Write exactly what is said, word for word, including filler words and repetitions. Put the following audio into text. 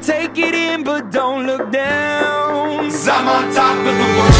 Take it in, but don't look down, 'cause I'm on top of the world.